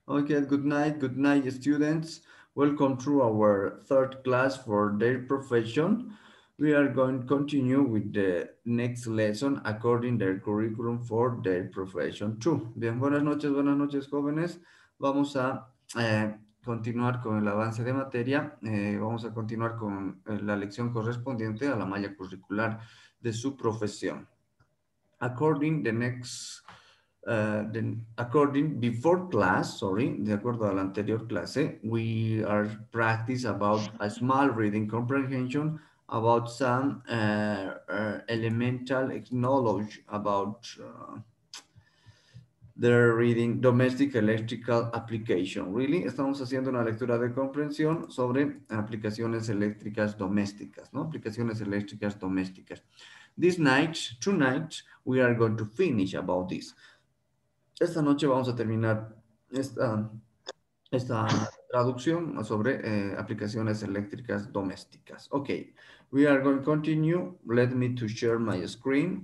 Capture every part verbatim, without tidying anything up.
Okay, good night, good night, students. Welcome to our third class for their profession. We are going to continue with the next lesson according their curriculum for their profession too. Bien, buenas noches, buenas noches, jóvenes. Vamos a eh, continuar con el avance de materia. Eh, vamos a continuar con eh, la lección correspondiente a la malla curricular de su profesión. According the next uh, the, according before class, sorry, de acuerdo a la anterior clase, we are practice about a small reading comprehension about some uh, uh, elemental knowledge about uh, the reading domestic electrical application. Really, estamos haciendo una lectura de comprensión sobre aplicaciones eléctricas domésticas, ¿no? Aplicaciones eléctricas domésticas. This night, tonight, we are going to finish about this. Esta noche vamos a terminar esta, esta traducción sobre eh, aplicaciones eléctricas domésticas. Okay, we are going to continue. Let me to share my screen.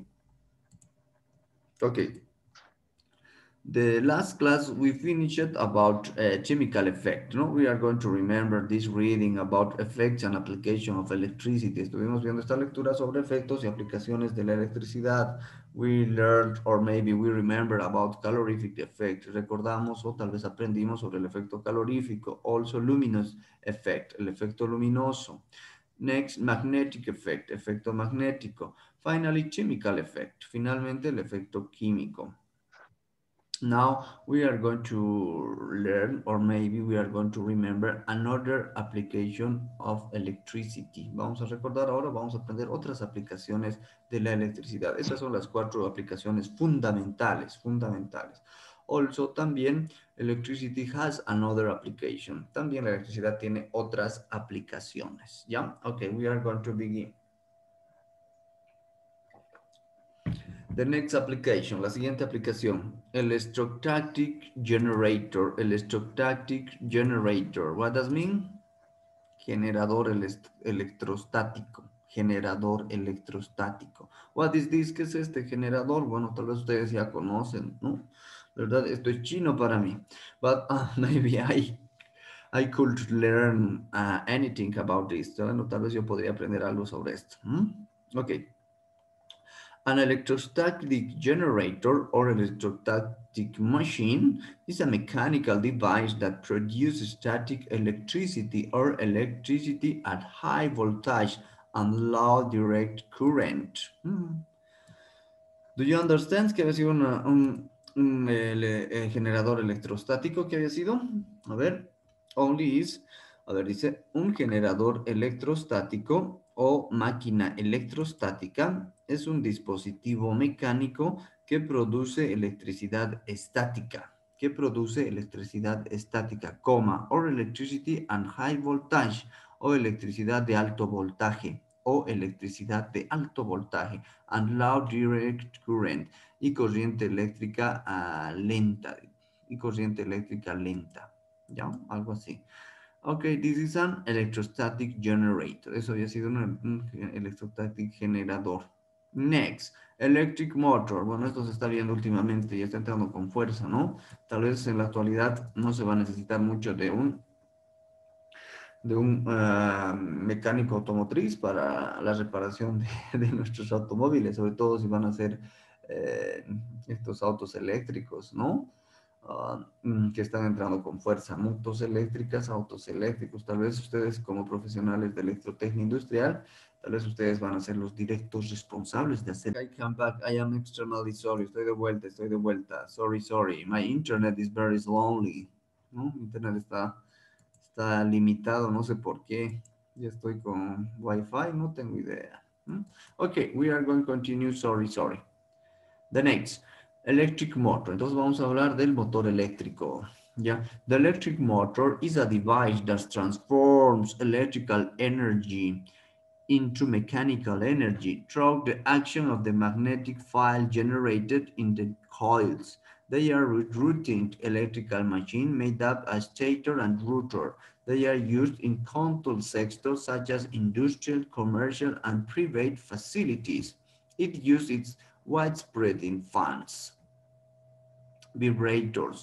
Okay, the last class we finished about uh, chemical effect, ¿no? We are going to remember this reading about effects and application of electricity. Estuvimos viendo esta lectura sobre efectos y aplicaciones de la electricidad. We learned, or maybe we remember about calorific effect. Recordamos o tal vez aprendimos sobre el efecto calorífico. Also luminous effect, el efecto luminoso. Next, magnetic effect, efecto magnético. Finally, chemical effect, finalmente el efecto químico. Now we are going to learn, or maybe we are going to remember another application of electricity. Vamos a recordar ahora, vamos a aprender otras aplicaciones de la electricidad. Estas son las cuatro aplicaciones fundamentales, fundamentales. Also, también electricity has another application. También la electricidad tiene otras aplicaciones. ¿Ya? Okay, we are going to begin. The next application, la siguiente aplicación, electrostatic generator, electrostatic generator. What does mean? Generador electrostático, generador electrostático. What is this? ¿Qué es este generador? Bueno, tal vez ustedes ya conocen, ¿no? ¿Verdad? Esto es chino para mí. But uh, maybe I, I could learn uh, anything about this. Bueno, tal vez yo podría aprender algo sobre esto. ¿Mm? Ok. An electrostatic generator or electrostatic machine is a mechanical device that produces static electricity or electricity at high voltage and low direct current. Hmm. Do you understand que había sido una- un, un, ele- eh, generador electrostático que había sido? A ver, only is, a ver, dice, un generador electrostático o máquina electrostática es un dispositivo mecánico que produce electricidad estática, que produce electricidad estática, coma, or electricity and high voltage, o electricidad de alto voltaje, o electricidad de alto voltaje and low direct current y corriente eléctrica uh, lenta y corriente eléctrica lenta, ¿ya? Algo así. Ok, this is an electrostatic generator. Eso había sido un, un electrostatic generador. Next, electric motor. Bueno, esto se está viendo últimamente y está entrando con fuerza, ¿no? Tal vez en la actualidad no se va a necesitar mucho de un de un uh, mecánico automotriz para la reparación de, de, nuestros automóviles, sobre todo si van a ser eh, estos autos eléctricos, ¿no? Uh, que están entrando con fuerza, motos eléctricas, autos eléctricos. Tal vez ustedes como profesionales de electrotecnia industrial, tal vez ustedes van a ser los directos responsables de hacer. I come back, I am extremely sorry, estoy de vuelta, estoy de vuelta, sorry, sorry, my internet is very slowly, ¿no? Mi internet está está limitado, no sé por qué. Ya estoy con Wi-Fi, no tengo idea. ¿Mm? Ok, we are going to continue, sorry, sorry. The next, electric motor. Entonces vamos a hablar del motor eléctrico. ¿Ya? The electric motor is a device that transforms electrical energy into mechanical energy through the action of the magnetic field generated in the coils. They are rotating electrical machine made up of stator and rotor. They are used in control sectors such as industrial, commercial, and private facilities. It uses its widespread in fans, vibrators,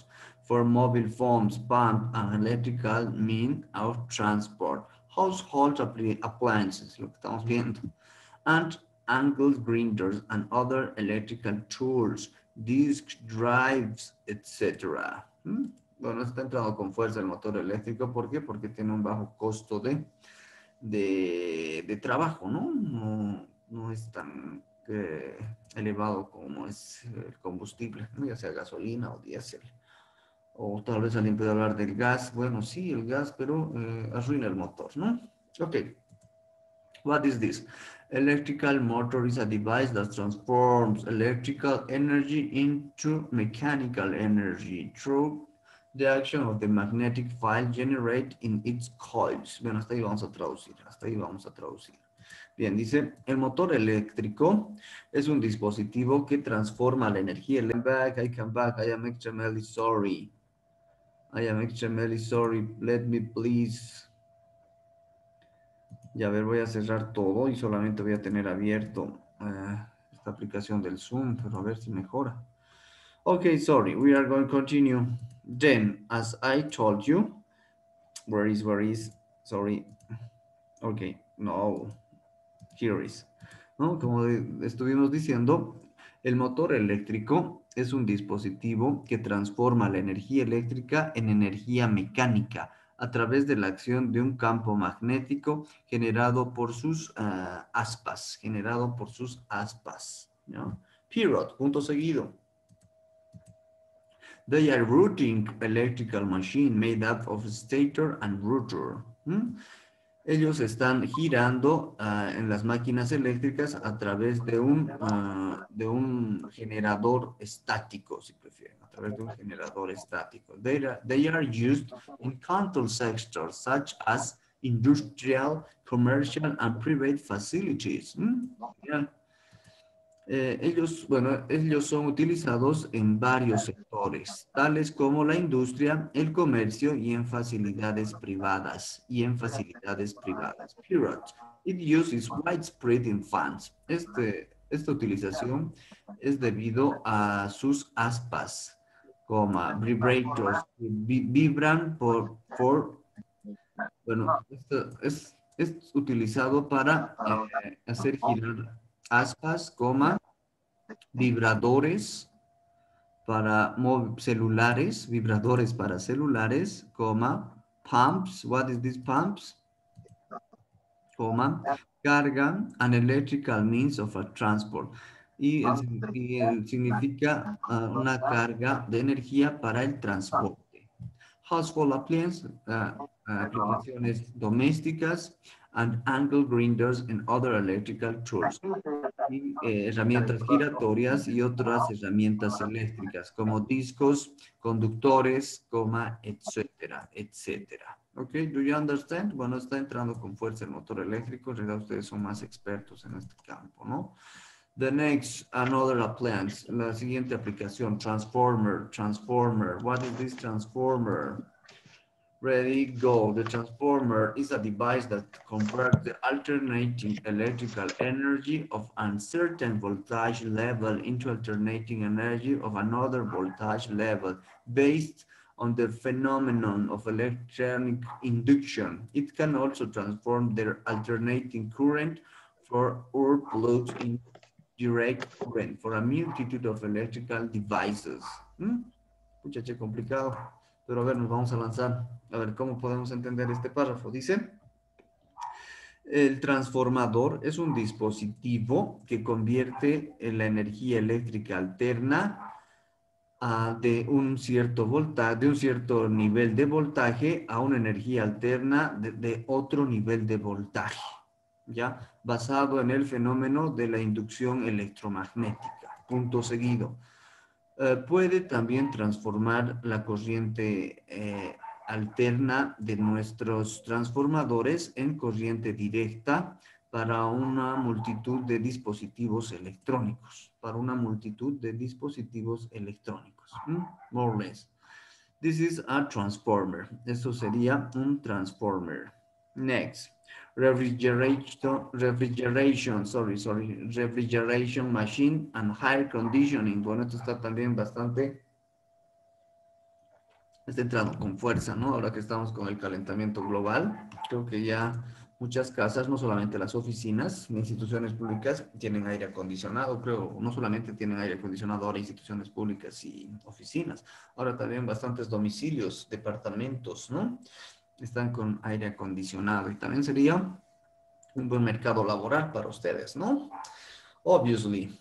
for mobile phones, pump, and electrical mean of transport, household appli- appliances, lo que estamos viendo, and angle grinders and other electrical tools, disc drives, etcétera. ¿Mm? Bueno, está entrando con fuerza el motor eléctrico. ¿Por qué? Porque tiene un bajo costo de, de, de trabajo, ¿no? No, no es tan eh, elevado como es el combustible, ¿no? Ya sea gasolina o diésel. O tal vez alguien puede hablar del gas. Bueno, sí, el gas, pero eh, arruina el motor, ¿no? Ok. What is this? Electrical motor is a device that transforms electrical energy into mechanical energy through the action of the magnetic field generated in its coils. Bueno, hasta ahí vamos a traducir, hasta ahí vamos a traducir. Bien, dice, el motor eléctrico es un dispositivo que transforma la energía. I come back, I come back, I am extremely sorry. I am extremely sorry. Let me please... Y a ver, voy a cerrar todo y solamente voy a tener abierto uh, esta aplicación del Zoom, pero a ver si mejora. Okay, sorry, we are going to continue. Then, as I told you, where is, where is, sorry. Okay, no, here is. ¿No? Como estuvimos diciendo, el motor eléctrico es un dispositivo que transforma la energía eléctrica en energía mecánica a través de la acción de un campo magnético generado por sus uh, aspas, generado por sus aspas, ¿no? Period, punto seguido. They are routing electrical machine made up of stator and rotor. ¿Mm? Ellos están girando uh, en las máquinas eléctricas a través de un, uh, de un generador estático, si prefieren, a través de un generador estático. They are, they are used in control sectors such as industrial, commercial, and private facilities. ¿Mm? Yeah. Eh, ellos, bueno, ellos son utilizados en varios sectores, tales como la industria, el comercio y en facilidades privadas, y en facilidades privadas. Period. It use is widespread in fans. Este, esta utilización es debido a sus aspas, como vibrators, vi- vibran por, por bueno, esto es, es utilizado para eh, hacer girar aspas, coma, vibradores para celulares, vibradores para celulares, coma, pumps, what is this pumps? Coma, carga, an electrical means of a transport. Y el, y el significa uh, una carga de energía para el transporte. Household appliances, uh, aplicaciones domésticas, and angle grinders and other electrical tools. Y, eh, herramientas giratorias y otras herramientas eléctricas como discos, conductores, coma, etcétera, etcétera. ¿Ok? ¿Do you understand? Bueno, está entrando con fuerza el motor eléctrico. En realidad ustedes son más expertos en este campo, ¿no? The next, another appliance. La siguiente aplicación, transformer, transformer. What is this transformer? Ready, go. The transformer is a device that converts the alternating electrical energy of uncertain voltage level into alternating energy of another voltage level based on the phenomenon of electronic induction. It can also transform their alternating current for or plugs in direct current for a multitude of electrical devices. ¿Mm? Muchacho complicado. Pero a ver, nos vamos a lanzar. A ver, ¿cómo podemos entender este párrafo? Dice, el transformador es un dispositivo que convierte en la energía eléctrica alterna uh, de un cierto voltaje, de un cierto nivel de voltaje a una energía alterna de, de otro nivel de voltaje, ¿ya? Basado en el fenómeno de la inducción electromagnética. Punto seguido. Uh, puede también transformar la corriente eh, alterna de nuestros transformadores en corriente directa para una multitud de dispositivos electrónicos, para una multitud de dispositivos electrónicos. ¿Mm? More or less. This is a transformer. Esto sería un transformer. Next. Refrigeration, refrigeration, sorry, sorry, refrigeration machine and air conditioning. Bueno, esto está también bastante está entrando con fuerza, ¿no? Ahora que estamos con el calentamiento global, creo que ya muchas casas, no solamente las oficinas, instituciones públicas, tienen aire acondicionado, creo, no solamente tienen aire acondicionado ahora instituciones públicas y oficinas, ahora también bastantes domicilios, departamentos, ¿no? Están con aire acondicionado y también sería un buen mercado laboral para ustedes, ¿no? Obviously.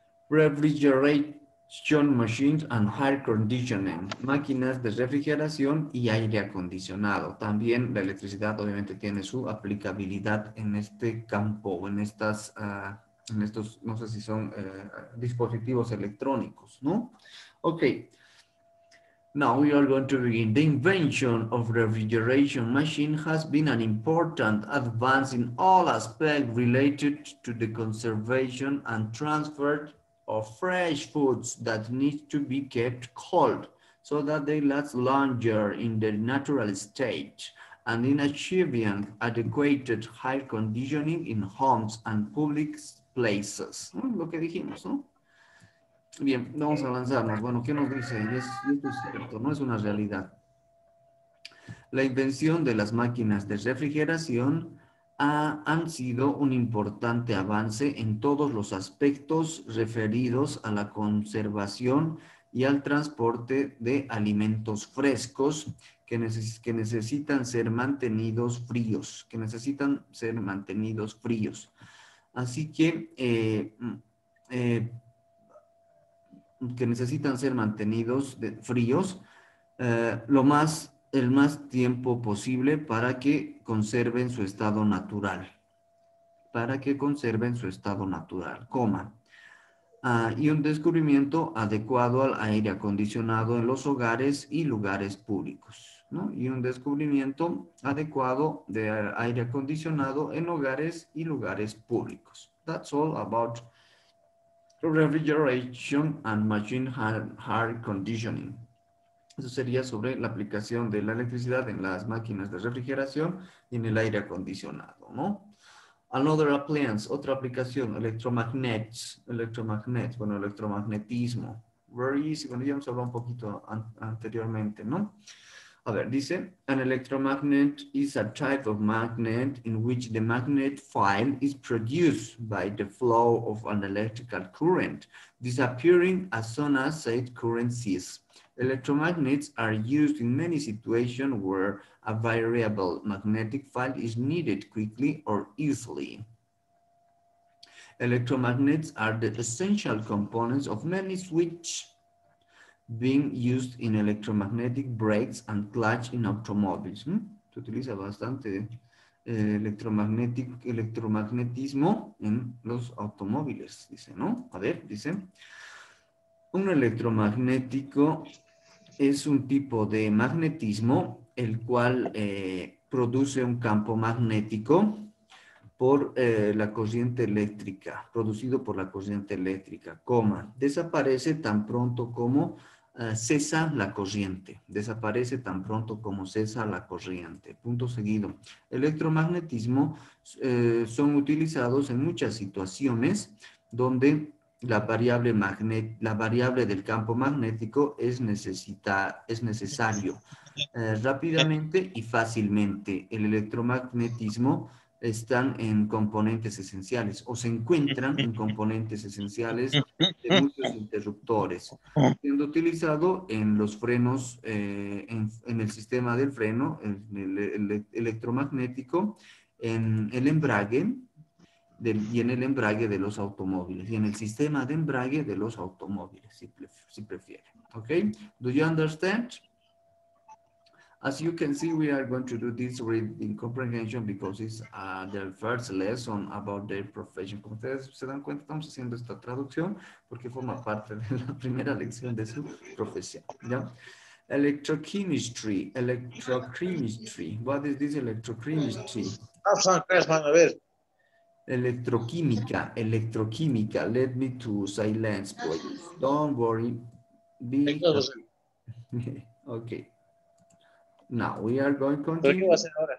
Refrigeration machines and air conditioning, máquinas de refrigeración y aire acondicionado. También la electricidad obviamente tiene su aplicabilidad en este campo, en estas, uh, en estos, no sé si son uh, dispositivos electrónicos, ¿no? Ok. Now we are going to begin. The invention of refrigeration machine has been an important advance in all aspects related to the conservation and transfer of fresh foods that need to be kept cold so that they last longer in their natural state and in achieving adequate air conditioning in homes and public places. ¿No? Lo que dijimos, ¿no? Bien, vamos a lanzarnos. Bueno, ¿qué nos dice? Y, es, y esto es cierto, no es una realidad. La invención de las máquinas de refrigeración ha, han sido un importante avance en todos los aspectos referidos a la conservación y al transporte de alimentos frescos que, neces que necesitan ser mantenidos fríos, que necesitan ser mantenidos fríos. Así que eh, eh, que necesitan ser mantenidos de, fríos eh, lo más, el más tiempo posible para que conserven su estado natural. Para que conserven su estado natural, coma. Ah, y un descubrimiento adecuado al aire acondicionado en los hogares y lugares públicos, ¿no? Y un descubrimiento adecuado de aire acondicionado en hogares y lugares públicos. That's all about refrigeration and machine air conditioning. Eso sería sobre la aplicación de la electricidad en las máquinas de refrigeración y en el aire acondicionado, ¿no? Another appliance, otra aplicación, electromagnets, electromagnets, bueno, electromagnetismo. Very easy, bueno, ya hemos hablado un poquito an anteriormente, ¿no? A ver, dice, an electromagnet is a type of magnet in which the magnet field is produced by the flow of an electrical current, disappearing as soon as said current ceases. Electromagnets are used in many situations where a variable magnetic field is needed quickly or easily. Electromagnets are the essential components of many switches being used in electromagnetic brakes and clutch in automobiles. ¿Mm? Se utiliza bastante eh, electromagnetic, electromagnetismo en los automóviles, dice, ¿no? A ver, dice, un electromagnético es un tipo de magnetismo el cual eh, produce un campo magnético por eh, la corriente eléctrica, producido por la corriente eléctrica, coma, desaparece tan pronto como uh, cesa la corriente, desaparece tan pronto como cesa la corriente, punto seguido. Electromagnetismo eh, son utilizados en muchas situaciones donde la variable, magnet, la variable del campo magnético es, necesita, es necesario eh, rápidamente y fácilmente. El electromagnetismo están en componentes esenciales o se encuentran en componentes esenciales de muchos interruptores, siendo utilizado en los frenos, eh, en, en, el sistema del freno, en el, el electromagnético, en el embrague del, y en el embrague de los automóviles, y en el sistema de embrague de los automóviles, si, si prefieren. ¿Ok? Do you understand? As you can see, we are going to do this reading comprehension because it's uh, their first lesson about their profession. Como ustedes se dan cuenta, estamos haciendo esta traducción porque forma parte de la primera lección de su profesión. ¿Ya? Electrochemistry, electrochemistry. What is this electrochemistry? A ver. Electroquímica, electroquímica. Let me to silence, please. Don't worry. Be happy. Okay. Now we are going to continue. ¿Pero qué va a hacer ahora?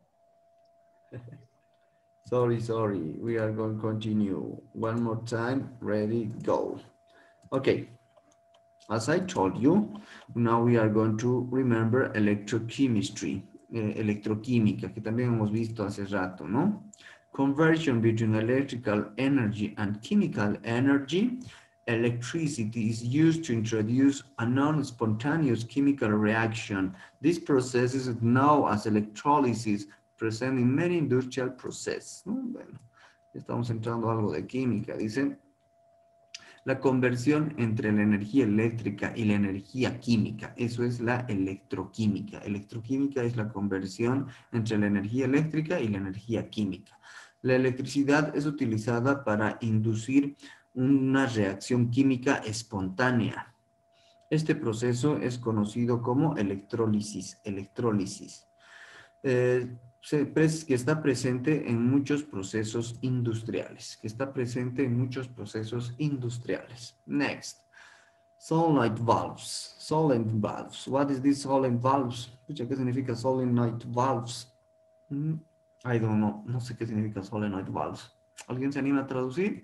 Sorry, sorry. We are going to continue. One more time. Ready, go. Okay. As I told you, now we are going to remember electrochemistry, eh, electroquímica, que también hemos visto hace rato, ¿no? Conversion between electrical energy and chemical energy. Electricity is used to introduce a non-spontaneous chemical reaction. This process is known as electrolysis, present in many industrial processes. ¿No? Bueno, estamos entrando a algo de química. Dice, la conversión entre la energía eléctrica y la energía química. Eso es la electroquímica. Electroquímica es la conversión entre la energía eléctrica y la energía química. La electricidad es utilizada para inducir una reacción química espontánea. Este proceso es conocido como electrólisis. Electrólisis. Eh, se, que está presente en muchos procesos industriales, que está presente en muchos procesos industriales. Next, solenoid valves. Solenoid valves. What is this solenoid valves? Pucha, ¿qué significa solenoid valves? Mm, I don't know. No sé qué significa solenoid valves. ¿Alguien se anima a traducir?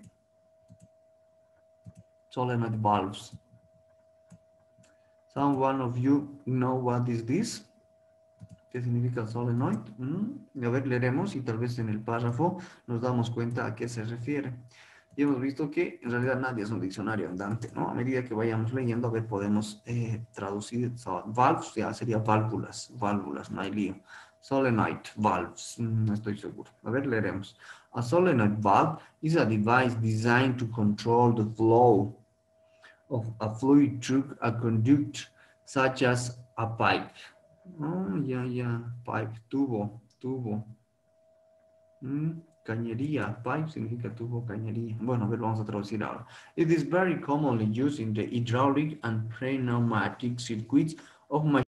Solenoid valves. Some one of you know what is this? ¿Qué significa solenoid? Mm, a ver, leeremos y tal vez en el párrafo nos damos cuenta a qué se refiere. Y hemos visto que en realidad nadie es un diccionario andante, ¿no? A medida que vayamos leyendo, a ver, podemos eh, traducir. So, valves, ya sería válvulas, válvulas, no hay lío. Solenoid, valves, mm, no estoy seguro. A ver, leeremos. A solenoid valve is a device designed to control the flow of a fluid through a conduct, such as a pipe. Oh, ya, ya, pipe, tubo, tubo. Mm, cañería, pipe significa tubo, cañería. Bueno, a ver, vamos a traducir ahora. It is very commonly used in the hydraulic and pneumatic circuits of machines.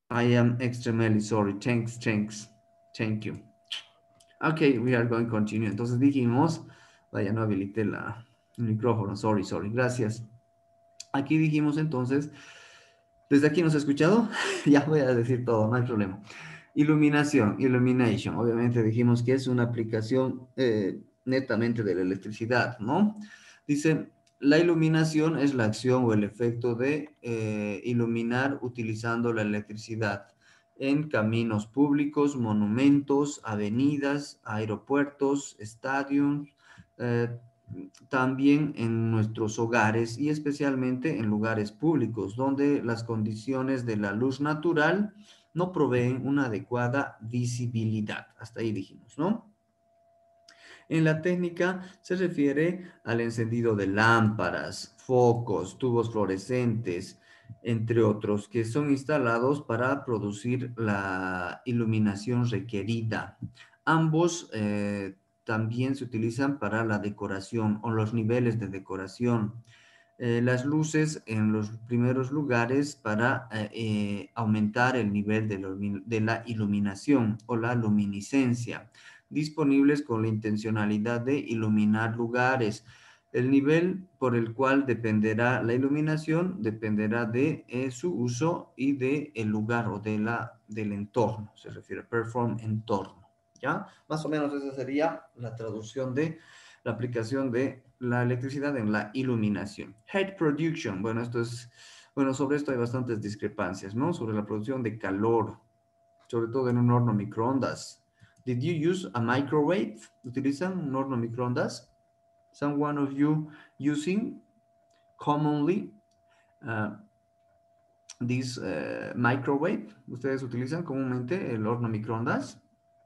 I am extremely sorry. Thanks, thanks. Thank you. Okay, we are going to continue. Entonces dijimos, vaya, no habilité la, el micrófono. Sorry, sorry. Gracias. Aquí dijimos entonces, ¿desde aquí nos ha escuchado? Ya voy a decir todo, no hay problema. Iluminación, illumination. Obviamente dijimos que es una aplicación eh, netamente de la electricidad, ¿no? Dice, la iluminación es la acción o el efecto de eh, iluminar utilizando la electricidad en caminos públicos, monumentos, avenidas, aeropuertos, estadios, eh, también en nuestros hogares y especialmente en lugares públicos donde las condiciones de la luz natural no proveen una adecuada visibilidad. Hasta ahí dijimos, ¿no? En la técnica se refiere al encendido de lámparas, focos, tubos fluorescentes, entre otros, que son instalados para producir la iluminación requerida. Ambos eh, también se utilizan para la decoración o los niveles de decoración. Eh, las luces en los primeros lugares para eh, eh, aumentar el nivel de, la, de la iluminación o la luminiscencia, disponibles con la intencionalidad de iluminar lugares. El nivel por el cual dependerá la iluminación dependerá de eh, su uso y del el lugar o de la, del entorno, se refiere, perform entorno, ¿ya? Más o menos esa sería la traducción de la aplicación de la electricidad en la iluminación. Heat production, bueno, esto es, bueno, sobre esto hay bastantes discrepancias, ¿no? Sobre la producción de calor, sobre todo en un horno microondas. Did you use a microwave? ¿Utilizan un horno microondas? Some one of you using commonly uh, this uh, microwave? ¿Ustedes utilizan comúnmente el horno microondas?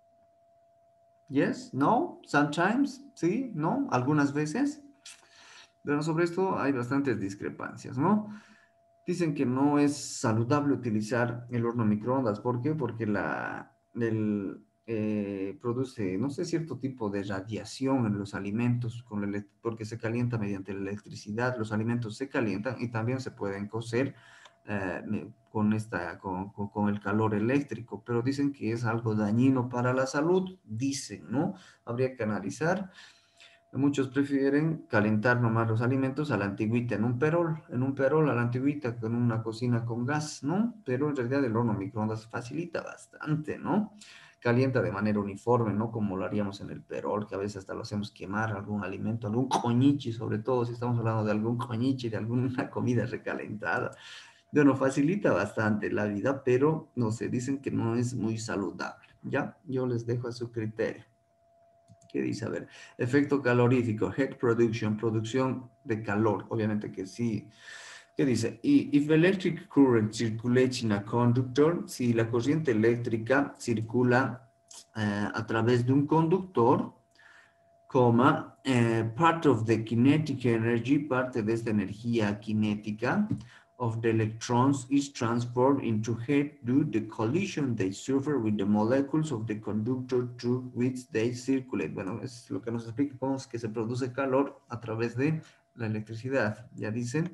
Yes, no, sometimes, sí, no, algunas veces. Pero sobre esto hay bastantes discrepancias, ¿no? Dicen que no es saludable utilizar el horno microondas. ¿Por qué? Porque la, el, eh, produce, no sé, cierto tipo de radiación en los alimentos, con el, porque se calienta mediante la electricidad. Los alimentos se calientan y también se pueden cocer eh, con, esta, con, con, con el calor eléctrico, pero dicen que es algo dañino para la salud, dicen, ¿no? Habría que analizar. Muchos prefieren calentar nomás los alimentos a la antigüita, en un perol, en un perol a la antigüita, con una cocina con gas, ¿no? Pero en realidad el horno microondas facilita bastante, ¿no? Calienta de manera uniforme, ¿no? Como lo haríamos en el perol, que a veces hasta lo hacemos quemar algún alimento, algún coñichi, sobre todo si estamos hablando de algún coñichi, de alguna comida recalentada. Bueno, facilita bastante la vida, pero no sé, dicen que no es muy saludable, ¿ya? Yo les dejo a su criterio. ¿Qué dice? A ver, efecto calorífico, heat production, producción de calor, obviamente que sí. ¿Qué dice? Y if electric current circulates in a conductor, si la corriente eléctrica circula eh, a través de un conductor, coma, eh, part of the kinetic energy, parte de esta energía cinética of the electrons is transformed into heat due to the collision they suffer with the molecules of the conductor through which they circulate. Bueno, es lo que nos explica cómo es que se produce calor a través de la electricidad. Ya dicen.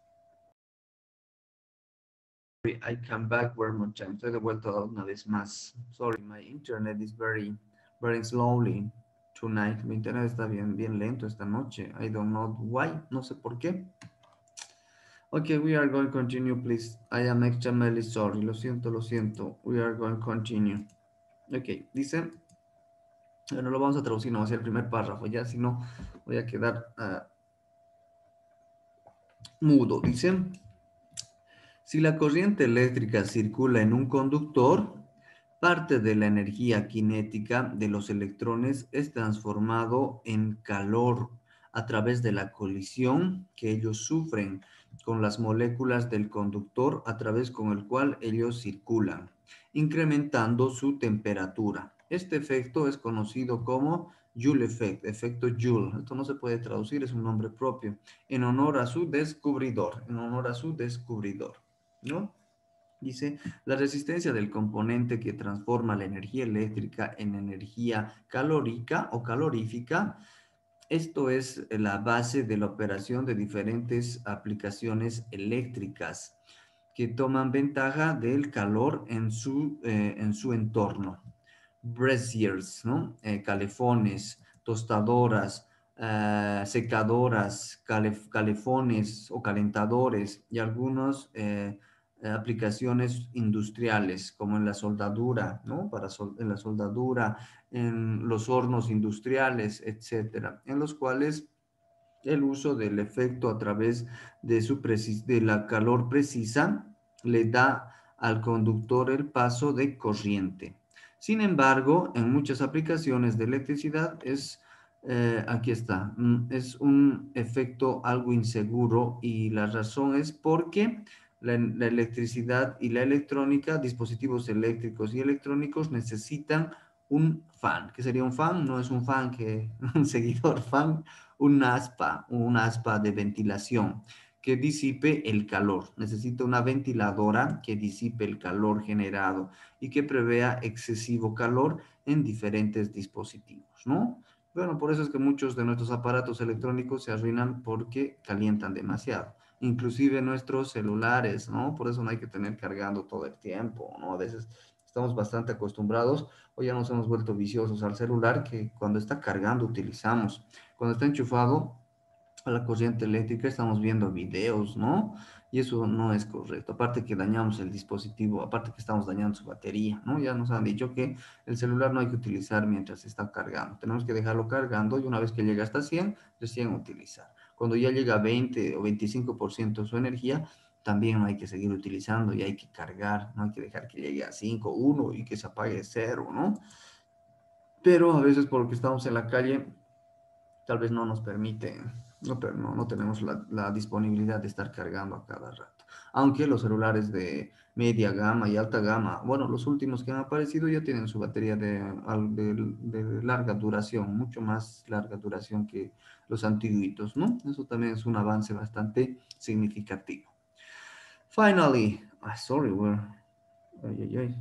I come back one more time. Estoy de vuelta una vez más. Sorry, my internet is very, very slowly tonight. Mi internet está bien, bien lento esta noche. I don't know why. No sé por qué. Okay, we are going to continue, please. I am extremely sorry. Lo siento, lo siento. We are going to continue. Ok, dice. Bueno, lo vamos a traducir, no va a ser el primer párrafo. Ya, si no, voy a quedar uh, mudo. Dice. Si la corriente eléctrica circula en un conductor, parte de la energía cinética de los electrones es transformado en calor a través de la colisión que ellos sufren con las moléculas del conductor a través con el cual ellos circulan, incrementando su temperatura. Este efecto es conocido como Joule effect, efecto Joule. Esto no se puede traducir, es un nombre propio, en honor a su descubridor, en honor a su descubridor. ¿No? Dice, la resistencia del componente que transforma la energía eléctrica en energía calórica o calorífica, esto es la base de la operación de diferentes aplicaciones eléctricas. que toman ventaja del calor en su, eh, en su entorno. Braziers, ¿no? Eh, calefones, tostadoras, eh, secadoras, calef calefones o calentadores y algunas eh, aplicaciones industriales como en la soldadura, ¿no? Para sol en la soldadura, en los hornos industriales, etcétera, en los cuales el uso del efecto a través de, su de la calor precisa le da al conductor el paso de corriente. Sin embargo, en muchas aplicaciones de electricidad es, eh, aquí está, mm, es un efecto algo inseguro y la razón es porque la, la electricidad y la electrónica, dispositivos eléctricos y electrónicos necesitan un fan. ¿Qué sería un fan? No es un fan que un seguidor fan, un aspa, un aspa de ventilación que disipe el calor. Necesita una ventiladora que disipe el calor generado y que prevea excesivo calor en diferentes dispositivos, ¿no? Bueno, por eso es que muchos de nuestros aparatos electrónicos se arruinan porque calientan demasiado. Inclusive nuestros celulares, ¿no? Por eso no hay que tener cargando todo el tiempo, ¿no? A veces estamos bastante acostumbrados o ya nos hemos vuelto viciosos al celular que cuando está cargando utilizamos. Cuando está enchufado a la corriente eléctrica estamos viendo videos, ¿no? Y eso no es correcto. Aparte que dañamos el dispositivo, aparte que estamos dañando su batería, ¿no? Ya nos han dicho que el celular no hay que utilizar mientras está cargando. Tenemos que dejarlo cargando y una vez que llega hasta cien, recién utilizar. Cuando ya llega a veinte o veinticinco por ciento de su energía, también no hay que seguir utilizando y hay que cargar, no hay que dejar que llegue a cinco, uno y que se apague cero, ¿no? Pero a veces porque estamos en la calle, tal vez no nos permite, no, no, no tenemos la, la, disponibilidad de estar cargando a cada rato. Aunque los celulares de media gama y alta gama, bueno, los últimos que han aparecido ya tienen su batería de, de, de larga duración, mucho más larga duración que los antiguitos, ¿no? Eso también es un avance bastante significativo. Finally, ah, sorry, we're, ay, ay, ay.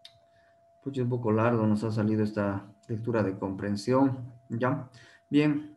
Pues un poco largo nos ha salido esta lectura de comprensión, ¿ya? Bien,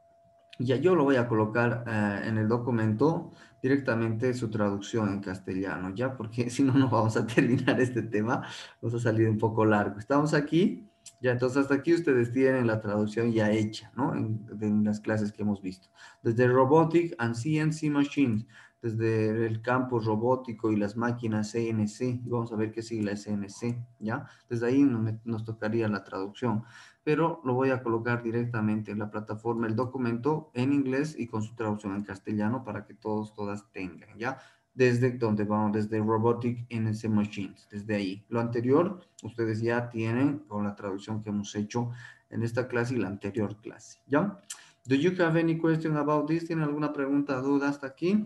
ya yo lo voy a colocar eh, en el documento directamente su traducción en castellano, ¿ya? Porque si no, no vamos a terminar este tema, nos ha salido un poco largo. Estamos aquí, ya, entonces hasta aquí ustedes tienen la traducción ya hecha, ¿no? En, en las clases que hemos visto. Desde Robotic and C N C Machines, desde el campo robótico y las máquinas C N C, y vamos a ver qué sigla es C N C, ¿ya? Desde ahí nos, nos tocaría la traducción, pero lo voy a colocar directamente en la plataforma, el documento en inglés y con su traducción en castellano para que todos, todas tengan, ¿ya? Desde donde vamos, desde Robotic N C Machines, desde ahí. Lo anterior, ustedes ya tienen con la traducción que hemos hecho en esta clase y la anterior clase, ¿ya? Do you have any question about this? ¿Tienen alguna pregunta, duda hasta aquí?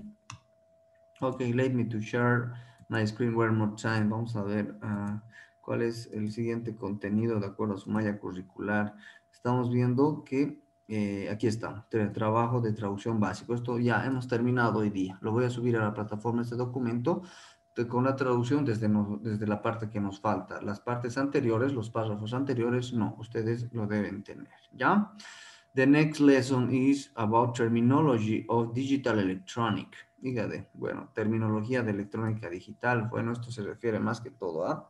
Ok, let me to share my screen one more time. Vamos a ver uh, cuál es el siguiente contenido de acuerdo a su malla curricular. Estamos viendo que eh, aquí está, el trabajo de traducción básico. Esto ya hemos terminado hoy día. Lo voy a subir a la plataforma este documento de, con la traducción desde, no, desde la parte que nos falta. Las partes anteriores, los párrafos anteriores, no, ustedes lo deben tener, ¿ya? The next lesson is about terminology of digital electronic. Dígate, bueno, terminología de electrónica digital. Bueno, esto se refiere más que todo a,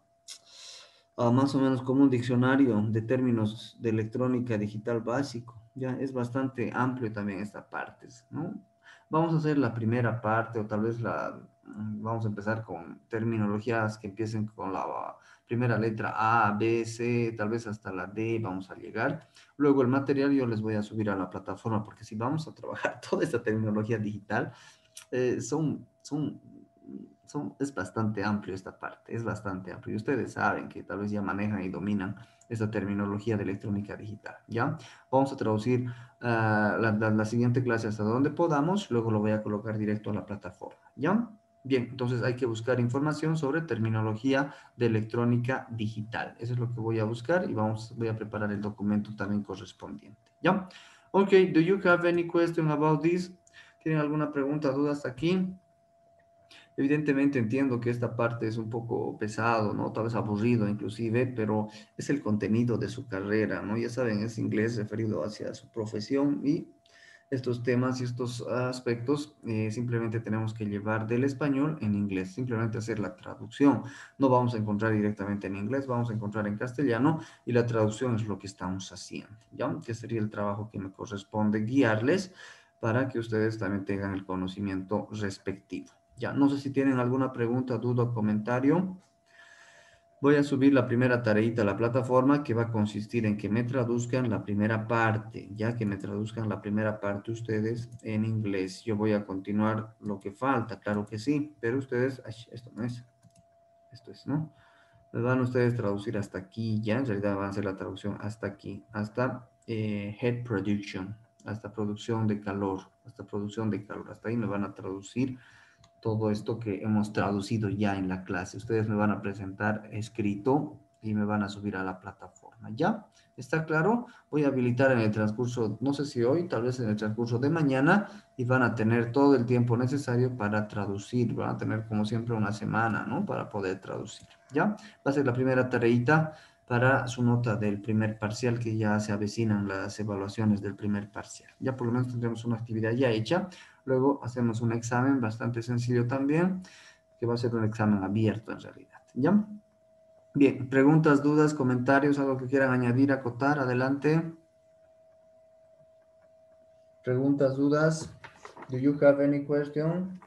a más o menos como un diccionario de términos de electrónica digital básico. Ya es bastante amplio también esta parte, ¿no? Vamos a hacer la primera parte o tal vez la, vamos a empezar con terminologías que empiecen con la primera letra A, B, C, tal vez hasta la D vamos a llegar. Luego el material yo les voy a subir a la plataforma porque si vamos a trabajar toda esta tecnología digital, eh, son, son, son, es bastante amplio esta parte, es bastante amplio. Y ustedes saben que tal vez ya manejan y dominan esta terminología de electrónica digital, ¿ya? Vamos a traducir uh, la, la, la siguiente clase hasta donde podamos, luego lo voy a colocar directo a la plataforma, ¿ya? Bien, entonces hay que buscar información sobre terminología de electrónica digital. Eso es lo que voy a buscar y vamos, voy a preparar el documento también correspondiente, ¿ya? Ok, do you have any question about this? ¿Tienen alguna pregunta, duda hasta aquí? Evidentemente entiendo que esta parte es un poco pesado, ¿no? Tal vez aburrido inclusive, pero es el contenido de su carrera, ¿no? Ya saben, es inglés referido hacia su profesión y estos temas y estos aspectos eh, simplemente tenemos que llevar del español en inglés, simplemente hacer la traducción. No vamos a encontrar directamente en inglés, vamos a encontrar en castellano y la traducción es lo que estamos haciendo, ¿ya? Que sería el trabajo que me corresponde guiarles para que ustedes también tengan el conocimiento respectivo. Ya, no sé si tienen alguna pregunta, duda o comentario. Voy a subir la primera tareita a la plataforma que va a consistir en que me traduzcan la primera parte, ya que me traduzcan la primera parte ustedes en inglés. Yo voy a continuar lo que falta, claro que sí, pero ustedes, ay, esto no es, esto es, ¿no? Me van ustedes a traducir hasta aquí, ya, en realidad van a hacer la traducción hasta aquí, hasta eh, head production, hasta producción de calor, hasta producción de calor, hasta ahí me van a traducir todo esto que hemos traducido ya en la clase. Ustedes me van a presentar escrito y me van a subir a la plataforma. ¿Ya? ¿Está claro? Voy a habilitar en el transcurso, no sé si hoy, tal vez en el transcurso de mañana, y van a tener todo el tiempo necesario para traducir. Van a tener como siempre una semana, ¿no? Para poder traducir. ¿Ya? Va a ser la primera tareita para su nota del primer parcial, que ya se avecinan las evaluaciones del primer parcial. Ya por lo menos tendremos una actividad ya hecha. Luego hacemos un examen bastante sencillo también, que va a ser un examen abierto en realidad. ¿Ya? Bien, preguntas, dudas, comentarios, algo que quieran añadir, acotar, adelante. Preguntas, dudas. Do you have any question?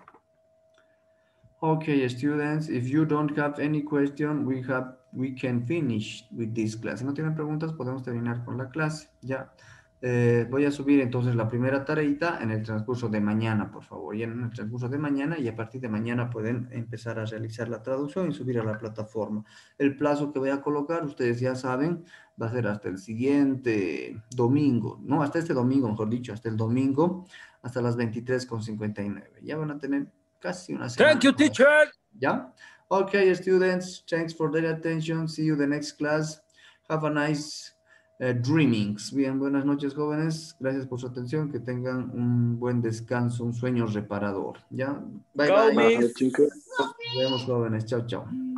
Okay, students, if you don't have any question, we have we can finish with this class. Si no tienen preguntas, podemos terminar con la clase. Ya. Eh, voy a subir entonces la primera tareita en el transcurso de mañana, por favor. Y en el transcurso de mañana y a partir de mañana pueden empezar a realizar la traducción y subir a la plataforma. El plazo que voy a colocar, ustedes ya saben, va a ser hasta el siguiente domingo, no, hasta este domingo, mejor dicho, hasta el domingo, hasta las veintitrés con cincuenta y nueve. Ya van a tener casi una semana. Thank you, teacher. Yeah. Okay, students, thanks for their attention. See you the next class. Have a nice uh, dreamings. Bien, buenas noches, jóvenes. Gracias por su atención. Que tengan un buen descanso, un sueño reparador. Ya. Bye, Go, bye. Miss. Nos vemos, jóvenes. Chao, chao.